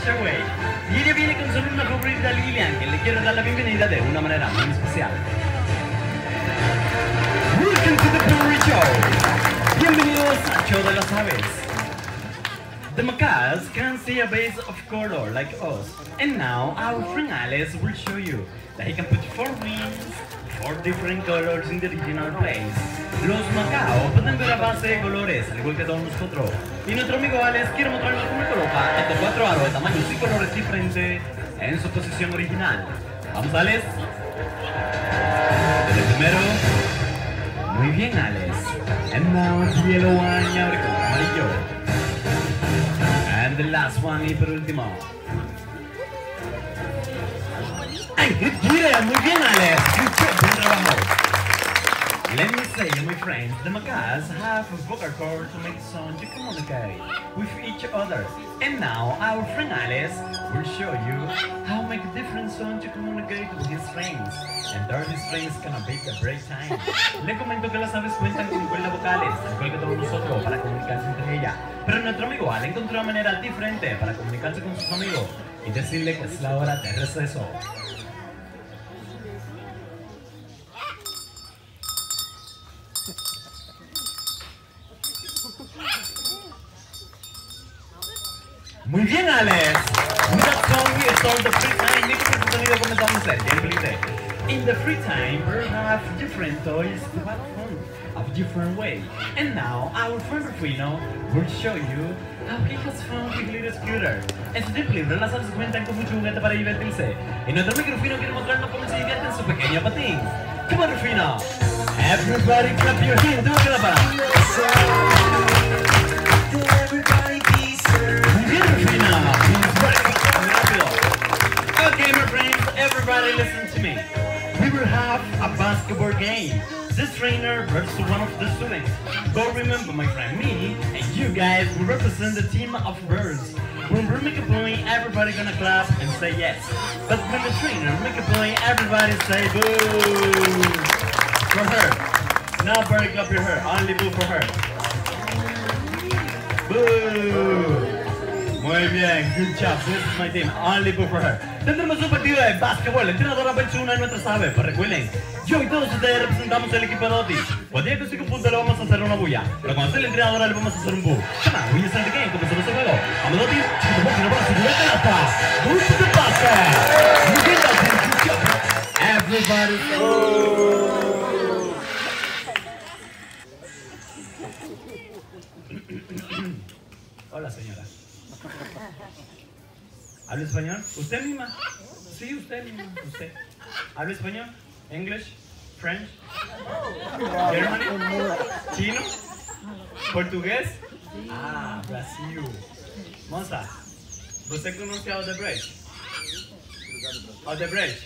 away. Y ella viene con su alumna favorita Lilian, que le quiere dar la bienvenida de una manera muy especial. Welcome to the Brewery Show. Bienvenidos al show de las aves. The macaws can see a base of color like us. And now our friend Alex will show you that he can put 4 wings, 4 different colors in the original place. Los macaos pueden ver a base de colores, al igual que todos nosotros. Y nuestro amigo Alex quiere mostrarnos cómo coloca estos 4 aros de tamaños y colores diferentes en su posición original. ¿Vamos, Alex? El primero. Muy bien, Alex. And now the yellow one, y ahora con amarillo. And the last one, y por último. ¡Ay, qué gira! Muy bien, Alex. Buen trabajo. Let me say, my friends, the macaws have a vocal cord to make sound to communicate with each other. And now our friend Alex will show you how to make a different sound to communicate with his friends. And there these friends can make a break time. Le comento que las aves cuentan con cuerdas vocales, igual que todos nosotros, para comunicarse entre ellas. Pero nuestro amigo Alex encontró una manera diferente para comunicarse con sus amigos y decirle que es la hora de receso. Muy bien, Alex. With that song we start the free time. In the free time, we have different toys to have fun of different way. And now our friend Rufino will show you how he has fun with little scooter. En su tiempo libre, las aves cuentan con mucho juguete para divertirse. Y nuestro amigo Rufino quiere mostrarnos cómo se divierte en su pequeño patín. Come on, Rufino. Everybody clap your hands. Do it, clap. Okay, my friends, everybody listen to me. We will have a basketball game. This trainer versus one of the students. But remember, my friend, me and you guys will represent the team of birds. When we make a point, everybody gonna clap and say yes. But when the trainer make a point, everybody say boo for her. Now, everybody clap your her. Only boo for her. Boo. Muy bien, good job. This is my team. Only boo for her. Tendremos un partido de básquetbol. El entrenador ha hecho una de nuestras aves. Pero recuerden, yo y todos ustedes representamos el equipo de Oti. Cuando llegue a 5 puntos le vamos a hacer una bulla. Pero cuando sea el entrenador le vamos a hacer un boo. Come on, we start the game. Comenzamos el juego. Vamos, Oti. Chiquito, porque no vas a subir la pelota. Move to the basket. You get that thing. Good job. Everybody. Hola, señora. ¿Habla español? ¿Usted misma? Sí, usted misma. ¿Usted? ¿Habla español? ¿English? ¿French? ¿German? ¿Chino? ¿Portugués? Ah, Brasil. Moça, você conoce a Odebrecht? Odebrecht?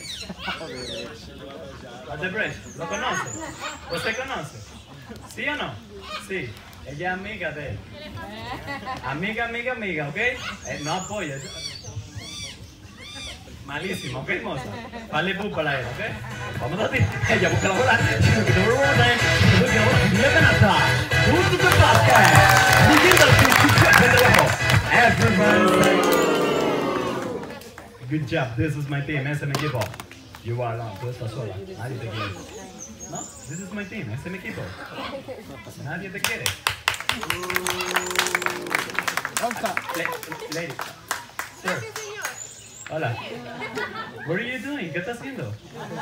Odebrecht, ¿lo conoce? ¿Usted conoce? ¿Sí o no? Sí. Ella es amiga de él. Amiga, ¿ok? No apoya. Malísimo, ¿ok, moza? Vale, bú para él, ¿ok? Vamos a ti. Ella busca la bola. Good job, this is my team, ese es mi equipo. You are alone, tú estás sola, nadie te quiere. No, this is my team, este es mi equipo. Nadie te quiere. Lady. Sir. Hola. What are you doing? ¿Qué estás haciendo?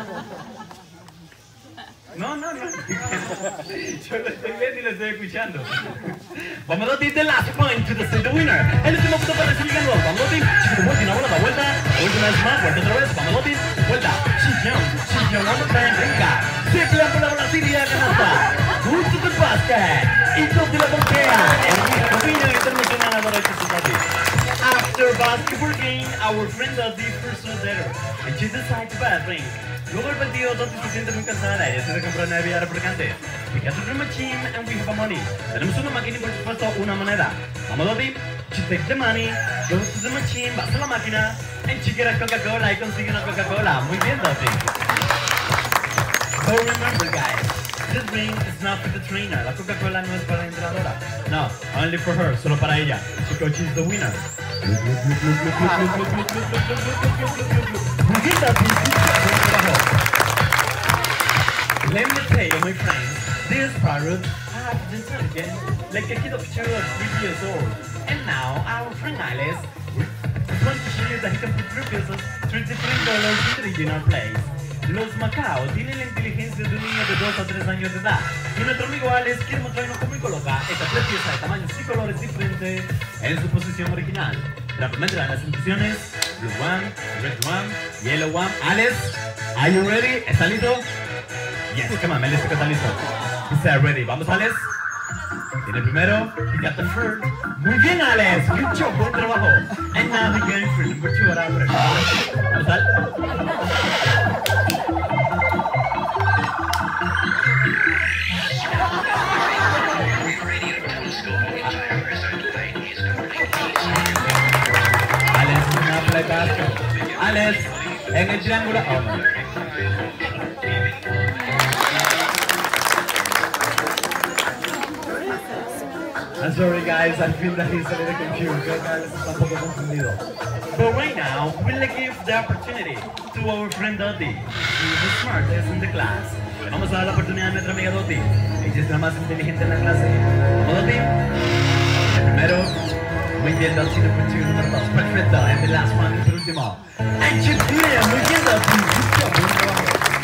No. Yo lo estoy viendo y lo estoy escuchando. Vamos a decir the last point to decide the winner. El último punto para decir el ganador. Vamos a decir, una bola, da vuelta. Última vez más, vuelta otra vez. Vamos a decir, vuelta. Chillón, vamos a traer brinca. Triple por la bola, Siria, canasta. Gusto del basket. Y todo la bloquea. El camino internacional ahora es su After basketball game, our friend Dottie first saw better, and she decided to buy a drink. Luego del partido, Dottie se siente muy cansada y decide comprar una bebida refrescante. We got a dream machine and we have money. Tenemos una máquina y por supuesto una moneda. Vamos, Dottie. She takes the money, goes to the machine, va a la máquina, and she gets a Coca-Cola y consigue una Coca-Cola. Muy bien, Dottie. So remember, guys, this drink is not for the trainer. La Coca-Cola no es para la entrenadora. No, only for her, solo para ella. Because she's the winner. Muy bien, Dati. Buen trabajo. Let me tell you, my friends, this parrot has intelligence like a kid of 2 or 3 years old. And now our friend Alice wants to show you that he can put $3 in the original place. Los Macao tienen la inteligencia de un niño de 2 a 3 años de edad. Y nuestro amigo Alex quiere mostrarnos cómo coloca estas 3 piezas de tamaños y colores diferentes en su posición original. Rápidamente dan las instrucciones: Blue one, Red one, Yellow one. Alex, are you ready? ¿Está listo? Yes, come on, Alex, ¿está listo? Is ready? Vamos, Alex. Tiene el primero. He got the first. Muy bien, Alex. Good job, buen trabajo. And now the game for number 2 ahora. Vamos, Alex. Alex, en el triángulo. Oh, no. I'm sorry guys, I feel that he's a little confused. Alex está un poco confundido. But right now, we'll give the opportunity to our friend Dottie. She's the smartest in the class. Le vamos a dar la oportunidad a nuestra amiga Dottie. Ella es la más inteligente en la clase. ¿Vamos, Dottie? El primero. Muy bien, Dottie, número 2. Perfecto. And the last one, el último. And Julia, muy bien, Dottie. Buen trabajo.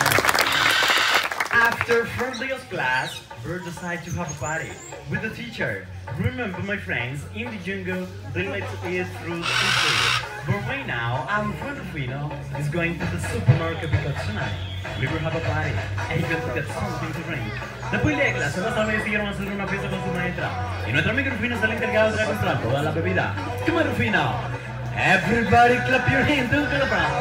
After first day of class, we decide to have a party with the teacher. Remember, my friends, in the jungle, they like to eat fruit and food. But right now, our friend Rufino is going to the supermarket because tonight we will have a party and he's going to get something to drink. Después de clase, los amigos decidieron hacer una fiesta con su maestra. Y nuestro amigo Rufino está el encargado de comprar toda la bebida. Come on, Rufino. Everybody clap your hands to the crowd.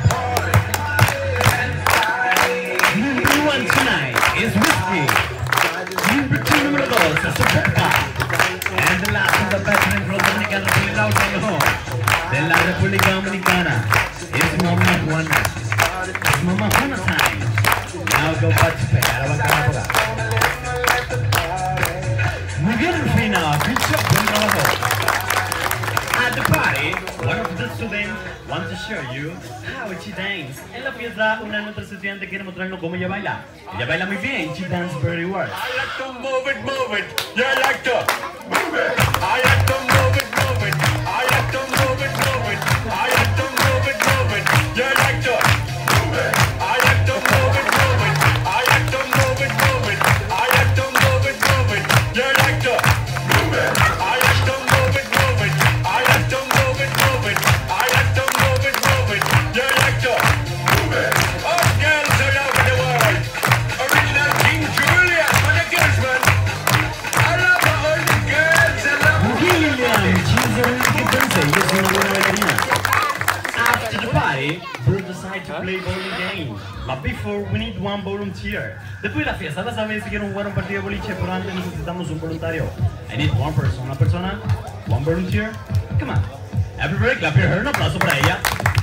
Number 1 tonight is whiskey. Number 2, número 2 is vodka. And the last is the veteran from Dominicana de la República Dominicana. It's Mama Juana. It's Mama Juana time. Now go back to bed. Ahora va a acabar. Muy bien, Rufino. Good job. Buen trabajo. At the party, one of the students wants to show you how she dances. En la fiesta, una de nuestras estudiantes quiere mostrarnos cómo ella baila. Ella baila muy bien. She dances very well. I like to move it, move it. You like to move it. I like to move it, move it. I like to move it, move it. I like to move it, move it. You like to move it. I like to move it, move it. I like to move it, move it. I like to move it, move it. You like to move it. I like to move it, move it. I like to move it, move it. I like to move it, move it. You like to move it. All girls all over the world. Original King Julius for the girls, man. I love all the girls. I love William, she's a really good dancer. Yes, una buena bailarina. After the party, we decide to play bowling game. But before, we need one volunteer. Después de la fiesta, las aves quieren jugar un partido de boliche, pero antes necesitamos un voluntario. I need one person, una persona, one volunteer. Come on. Everybody clap your hands. Un aplauso para ella.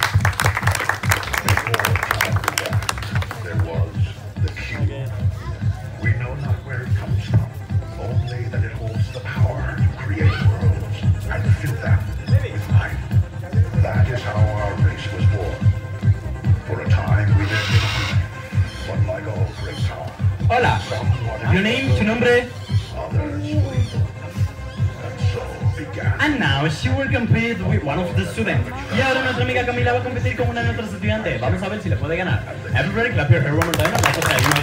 There was the cube. We know not where it comes from, only that it holds the power to create worlds and fill them with life. That is how our race was born. For a time we lived in harmony, but like all great time, Hola. Your name, tu nombre? others wavered. And so began. And now she will compete with one of the students. Y ahora nuestra amiga Camila va a competir con una de nuestras estudiantes. Vamos a ver si le puede ganar. Everybody clap your hands one more time. Un aplauso para ella.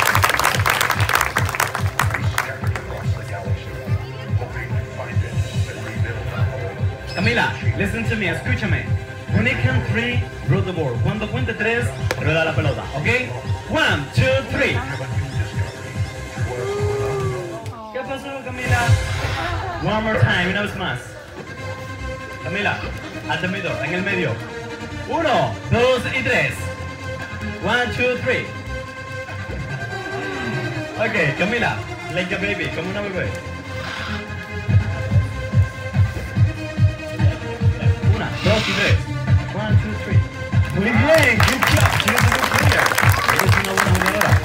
Scattered across the galaxy, hoping to find it and rebuild our Camila, listen to me, escúchame. When I count 3, roll the board. Cuando cuente 3, rueda la pelota, ¿ok? 1, 2, 3. ¿Qué pasó, Camila? One more time, una vez más. Camila, at the middle, en el medio. 1, 2 y 3. 1, 2, 3. Ok, Camila, like a baby, como una bebé. 1, 2 y 3. 1, 2, 3. Muy bien, good job. She was a good player. Eres una buena jugadora.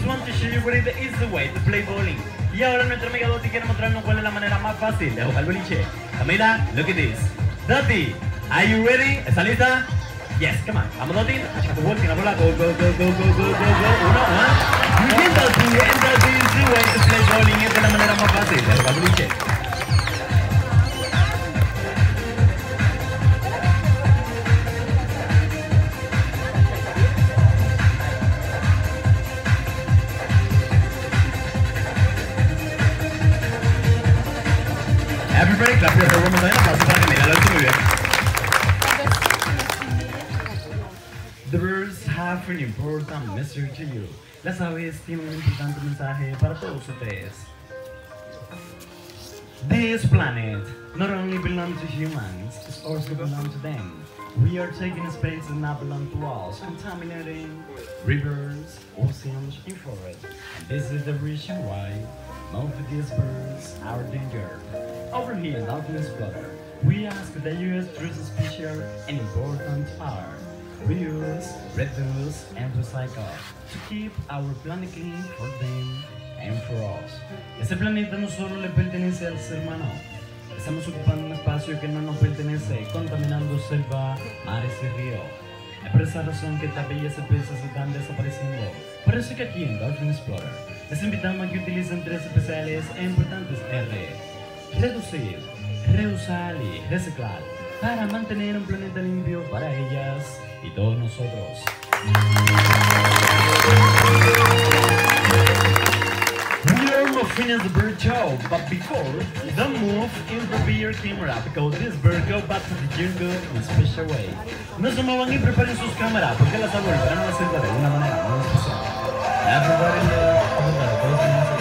want to show you what is the easy way to play bowling. Y ahora nuestra amiga Dottie quiere mostrarnos cuál es la manera más fácil de jugar boliche. Camila, look at this. Dottie, are you ready? ¿Está lista? Yes, come on. Vamos, Dottie. Check the ball, tira la bola. Go, go, go, go, go, go, go, go. Uno, Muy bien, Dottie. And Dottie is the way to play bowling. Esta es la manera más fácil de jugar boliche. Everybody clap your hands one more time. Aplausos para Camila, lo hizo muy bien. The birds have an important message to you. Las aves tienen un importante mensaje para todos ustedes. This planet not only belongs to humans, it also belongs to them. We are taking space that not belong to us, contaminating rivers, oceans, and forests. And this is the reason why most of these birds are endangered. Over here in Dolphin Explorer, we ask that you address special and important are reuse, reduce, and recycle to keep our planet clean for them and for us. Ese planeta no solo le pertenece al ser humano. Estamos ocupando un espacio que no nos pertenece, contaminando selva, mares y ríos. Es por esa razón que estas bellas especies están desapareciendo. Por eso que aquí en Dolphin Explorer les invitamos a que utilicen 3 especiales e importantes R. Reducir, reusar y reciclar para mantener un planeta limpio para ellas y todos nosotros. We are moving as the bird show, but before, don't move and prepare your camera because this bird go back to the jungle in a special way. No se muevan y preparen sus cámaras porque las volverán a hacer de una manera muy especial. Everybody look.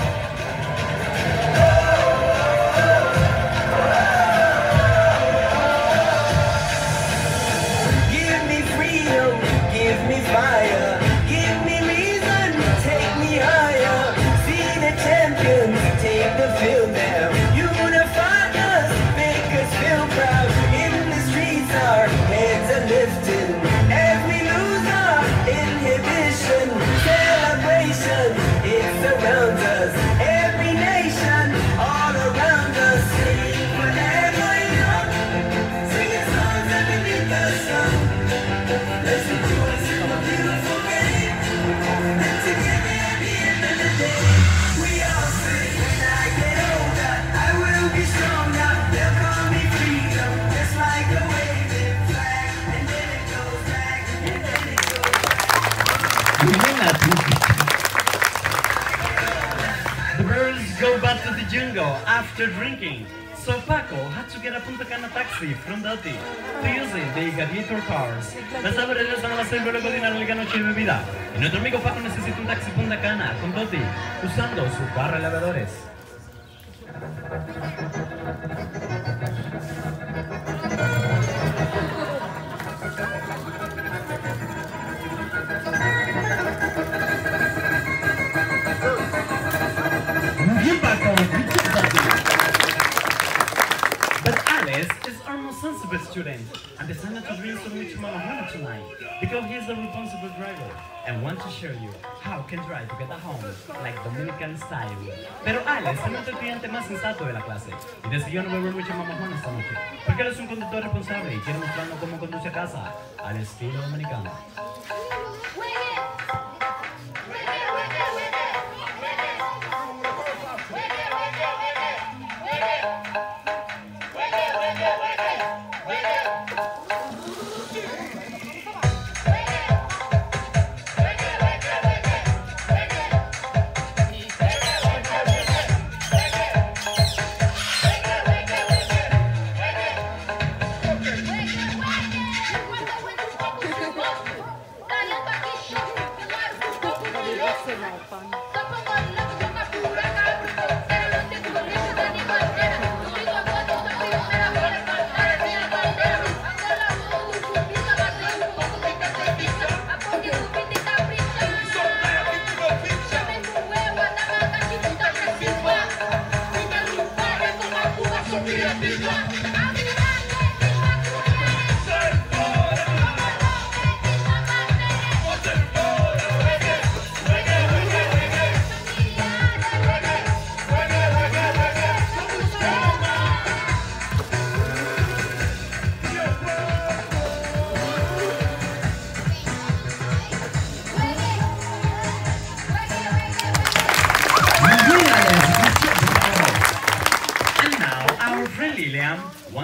Give me fire, give me reason, take me higher. See the champions, take the field now. Unify us, make us feel proud. In the streets our heads are lifting as we lose our inhibition. Celebration, it surrounds us. Every nation, all around us. Sing whenever young, singing songs underneath the sun. Let's rejoice in the beautiful game. And together at the end of the day, we all say, when I get older, I will be stronger. They'll call me freedom, just like a waving flag. And then it goes back, and then it goes back. The birds go back to the jungle after drinking. So Paco had to get a Punta Cana taxi from Dottie to using the gladiator cars. Las aves regresan a la selva luego de una larga noche de bebida. Y nuestro amigo Paco necesita un taxi Punta Cana con Dottie usando sus barra elevadores. Bien Paco, Alice is our most sensible student and decided to bring some much more money tonight because he is a responsible driver and want to show you how can drive to get a home like Dominican style. Pero Alice es nuestro estudiante más sensato de la clase y decidió no beber mucho mamajón esta noche porque él es un conductor responsable y quiere mostrarnos cómo conduce a casa al estilo dominicano.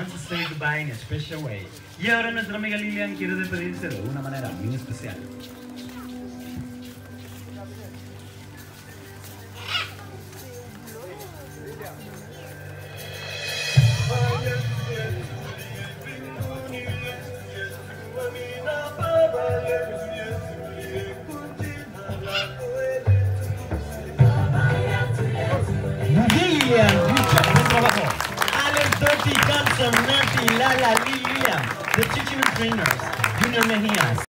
wants to say goodbye in a special way. Y ahora nuestra amiga Lilian quiere despedirse de una manera muy especial. Lilian, buen trabajo. Alex, Dirty, Thompson, Nancy, Lala, Lilian, the teaching and trainers, Junior Mejías.